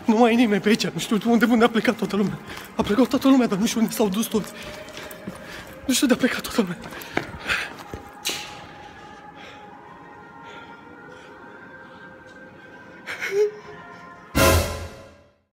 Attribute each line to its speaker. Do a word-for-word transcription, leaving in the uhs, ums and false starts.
Speaker 1: Nu mai e nimeni pe aici, nu știu unde, unde a plecat toată lumea. A plecat toată lumea, dar nu știu unde s-au dus toți. Nu știu de a plecat toată lumea.